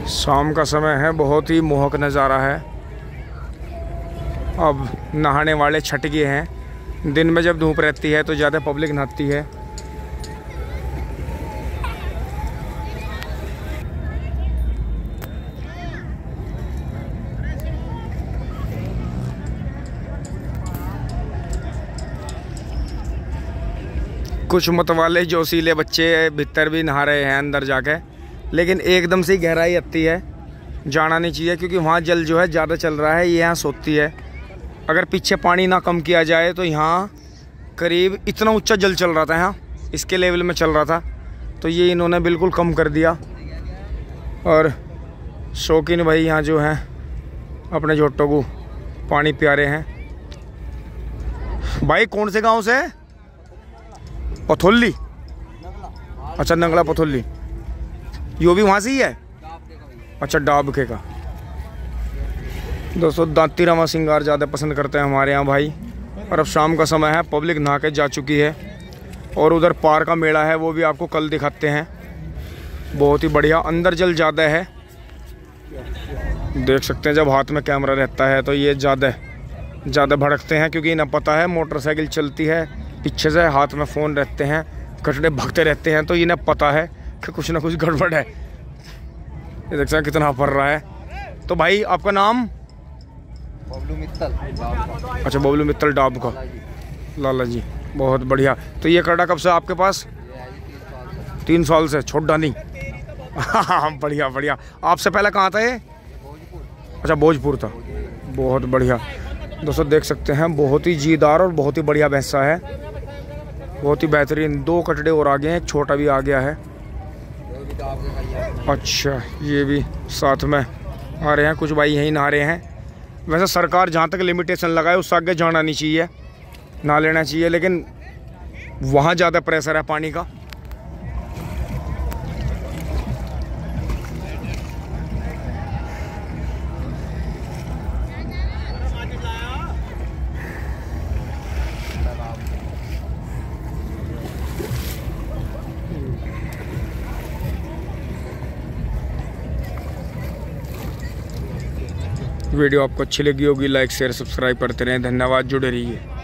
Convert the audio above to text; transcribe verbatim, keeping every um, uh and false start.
शाम का समय है, बहुत ही मोहक नज़ारा है। अब नहाने वाले छट गए हैं। दिन में जब धूप रहती है तो ज़्यादा पब्लिक नहाती है। कुछ मतवाले जोशीले बच्चे भीतर भी नहा रहे हैं अंदर जाके, लेकिन एकदम से गहराई आती है, जाना नहीं चाहिए क्योंकि वहाँ जल जो है ज़्यादा चल रहा है, ये यहाँ सोती है। अगर पीछे पानी ना कम किया जाए तो यहाँ करीब इतना ऊंचा जल चल रहा था, यहाँ इसके लेवल में चल रहा था, तो ये इन्होंने बिल्कुल कम कर दिया। और शौकीन भाई यहाँ जो हैं अपने जोटों को पानी पिया रहे हैं। भाई कौन से गांव से? पथोली। अच्छा, नंगला पथोली। यो भी वहाँ से ही है? अच्छा, डाबके का। दोस्तों, दांती रामा सिंगार ज़्यादा पसंद करते हैं हमारे यहाँ भाई। और अब शाम का समय है, पब्लिक नहा के जा चुकी है। और उधर पार का मेला है, वो भी आपको कल दिखाते हैं। बहुत ही बढ़िया, अंदर जल ज़्यादा है, देख सकते हैं। जब हाथ में कैमरा रहता है तो ये ज़्यादा ज़्यादा भड़कते हैं, क्योंकि इन्हें पता है मोटरसाइकिल चलती है पीछे से, हाथ में फ़ोन रहते हैं, कचड़े भगते रहते हैं, तो इन्हें पता है कि कुछ ना कुछ गड़बड़ है। ये देख सकते हैं कितना भर रहा है। तो भाई आपका नाम? बबलू मित्तल। अच्छा, बबलू मित्तल डाब का। लाला जी, बहुत बढ़िया। तो ये कड़ा कब से आपके पास? तीन साल से, छोटा नहीं। हाँ, बढ़िया बढ़िया। आपसे पहले कहाँ था ये? अच्छा, भोजपुर था। बहुत बढ़िया। दोस्तों देख सकते हैं, बहुत ही जीदार और बहुत ही बढ़िया भैंसा है, बहुत ही बेहतरीन। दो कटड़े और आ गए हैं, एक छोटा भी आ गया है। अच्छा, ये भी साथ में आ रहे हैं। कुछ भाई यहीं नहा रहे हैं। वैसे सरकार जहाँ तक लिमिटेशन लगाए उससे आगे जाना नहीं चाहिए, ना लेना चाहिए, लेकिन वहाँ ज़्यादा प्रेशर है पानी का। वीडियो आपको अच्छी लगी होगी, लाइक शेयर सब्सक्राइब करते रहें। धन्यवाद, जुड़े रहिए।